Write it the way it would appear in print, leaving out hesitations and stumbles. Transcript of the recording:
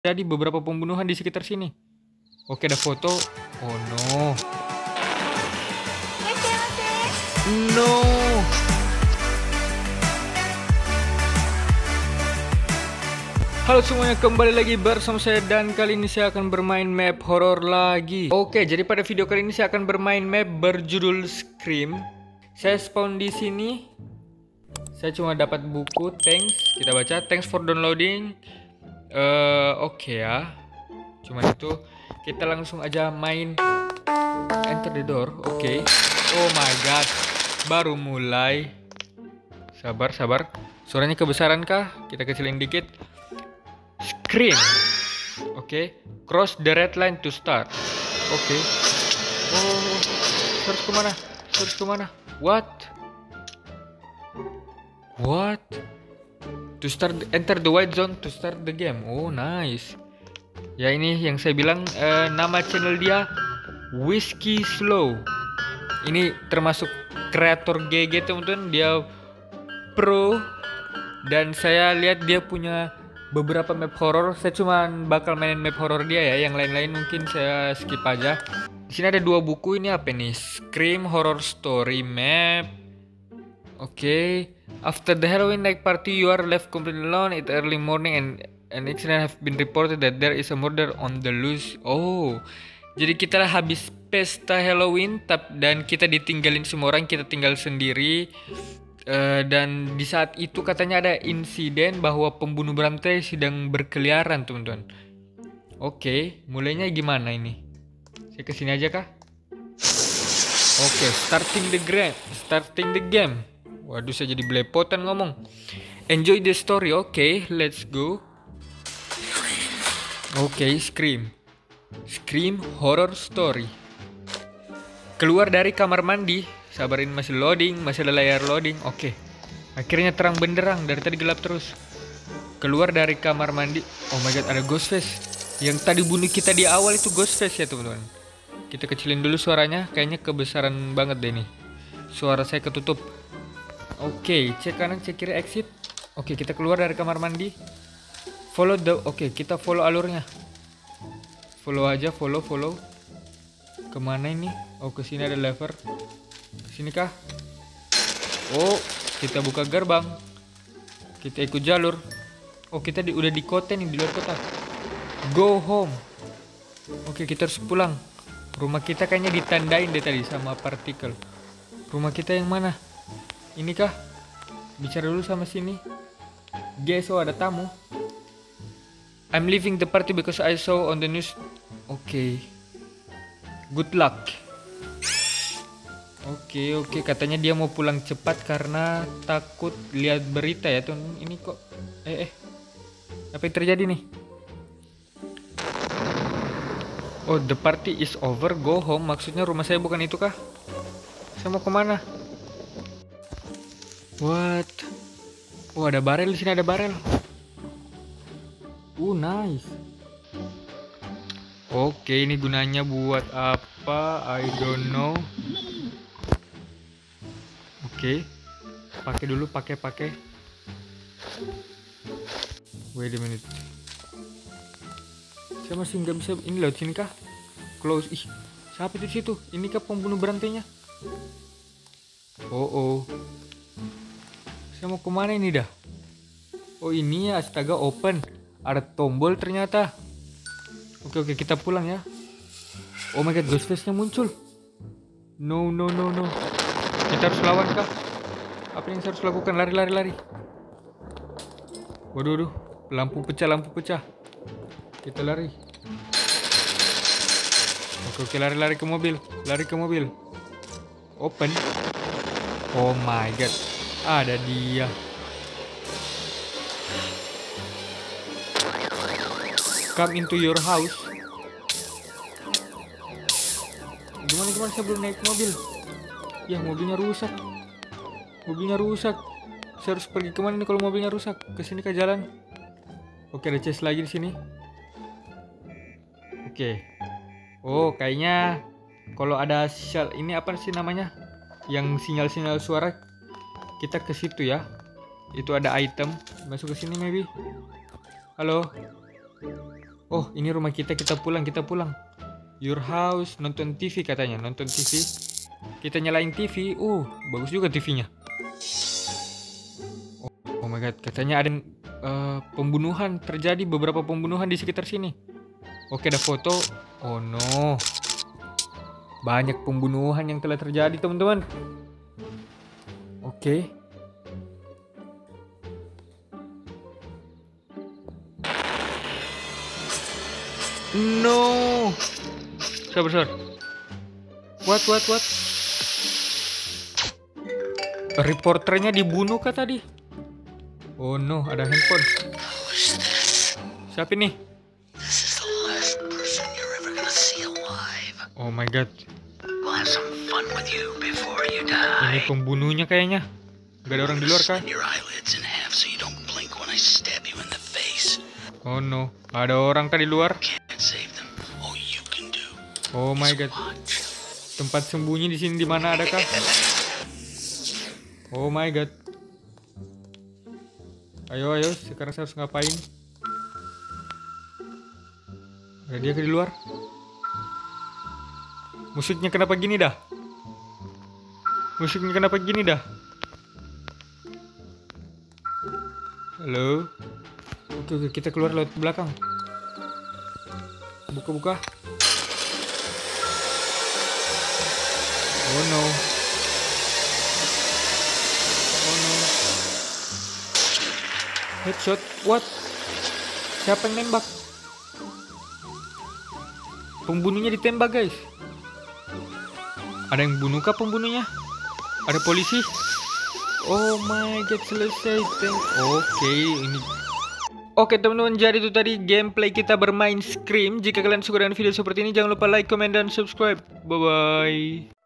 Jadi beberapa pembunuhan di sekitar sini. Oke, ada foto. Oh no. No. Halo semuanya, kembali lagi bersama saya dan kali ini saya akan bermain map horror lagi. Oke, jadi pada video kali ini saya akan bermain map berjudul Scream. Saya spawn di sini. Saya cuma dapat buku, thanks. Kita baca, thanks for downloading. Oke ya. Cuman itu, kita langsung aja main. Enter the door, oke. Oh my god, baru mulai. Sabar, sabar. Suaranya kebesaran kah? Kita kecilin dikit. Scream. Oke. Cross the red line to start. Oke. Oh, terus kemana? Terus kemana? What? To start, enter the white zone to start the game. Oh nice. Ya ini yang saya bilang, nama channel dia Whiskey Slow. Ini termasuk kreator GG teman-teman. Dia pro. Dan saya lihat dia punya beberapa map horror. Saya cuma bakal mainin map horror dia ya. Yang lain-lain mungkin saya skip aja. Di sini ada 2 buku. Ini apa nih? Scream Horror Story Map. Oke. After the Halloween night party, you are left completely alone at early morning and an accident have been reported that there is a murder on the loose. Oh, jadi kita habis pesta Halloween dan kita ditinggalin semua orang, kita tinggal sendiri. Dan di saat itu katanya ada insiden bahwa pembunuh berantai sedang berkeliaran, teman-teman. Oke, mulainya gimana ini? Saya kesini aja kah? Oke, starting the game. Waduh, saya jadi belepotan ngomong. Enjoy the story. Oke, let's go. Oke, Scream Horror Story. Keluar dari kamar mandi. Sabarin, masih loading, masih ada layar loading. Oke. Akhirnya terang benderang, dari tadi gelap terus. Keluar dari kamar mandi. Oh my god, ada Ghostface. Yang tadi bunuh kita di awal itu Ghostface ya teman-teman. Kita kecilin dulu suaranya, kayaknya kebesaran banget deh nih. Suara saya ketutup. Oke, cek kanan, cek kiri, exit. Oke, kita keluar dari kamar mandi. Oke, kita follow alurnya. Follow aja, follow. Kemana ini? Oh, ke sini ada lever. Sini kah? Oh, kita buka gerbang. Kita ikut jalur. Oh, kita udah di kota nih, di luar kota. Go home. Oke, kita harus pulang. Rumah kita kayaknya ditandain deh tadi sama partikel. Rumah kita yang mana? Ini kah? Bicara dulu sama sini. Guys, oh ada tamu. I'm leaving the party because I saw on the news. Oke. Good luck. Oke, katanya dia mau pulang cepat karena takut lihat berita ya tuh. Ini kok apa yang terjadi nih? Oh, the party is over, go home. Maksudnya rumah saya bukan itu kah? Saya mau kemana? What? Oh, ada barel di sini, ada barel. Nice. Oke, ini gunanya buat apa? I don't know. Oke. Pakai dulu, pakai. Wait a minute. Saya masih nggak bisa ini lewat sini kah? Close. Ih, siapa itu di situ? Ini kah pembunuh berantainya? Oh. Saya mau kemana ini dah? Oh ini ya, astaga, open. Ada tombol ternyata. Oke, kita pulang ya. Oh my god, Ghostface-nya muncul. No. Kita harus lawan kah? Apa yang saya harus lakukan? Lari. Waduh, lampu pecah. Kita lari. Oke, lari ke mobil. Open. Oh my god. Ada dia. Come into your house. Gimana saya belum naik mobil? Ya, mobilnya rusak. Saya harus pergi kemana nih kalau mobilnya rusak? Kesini ke jalan. Oke, ada chest lagi di sini. Oke. Oh, kayaknya kalau ada ini apa sih namanya? Yang sinyal suara, kita ke situ ya. Itu ada item. Masuk ke sini maybe. Halo. Oh, ini rumah kita, kita pulang. Your house, nonton TV katanya, nonton TV. Kita nyalain TV. Bagus juga TV-nya. Oh my god, katanya ada pembunuhan terjadi, beberapa pembunuhan di sekitar sini. Oke, ada foto. Oh no. Banyak pembunuhan yang telah terjadi, teman-teman. Oke. No. Sabar. What? Reporternya dibunuh kah tadi? Oh no, ada handphone. Siapa ini? Oh my god. Ini pembunuhnya kayaknya. Gak ada orang di luar kah? Oh no, ada orang kah di luar? Oh my god. Tempat sembunyi di sini di mana adakah? Oh my god. Ayo, sekarang saya harus ngapain? Ada dia ke di luar? Musiknya kenapa gini dah? Halo? Oke, kita keluar lewat belakang. Buka. Oh no. Headshot? What? Siapa yang nembak? Pembunuhnya ditembak, guys. Ada yang bunuh kah pembunuhnya? Ada polisi? Oh my god, selesai. Oke, ini. Oke teman-teman, jadi itu tadi gameplay kita bermain Scream. Jika kalian suka dengan video seperti ini, jangan lupa like, comment, dan subscribe. Bye-bye.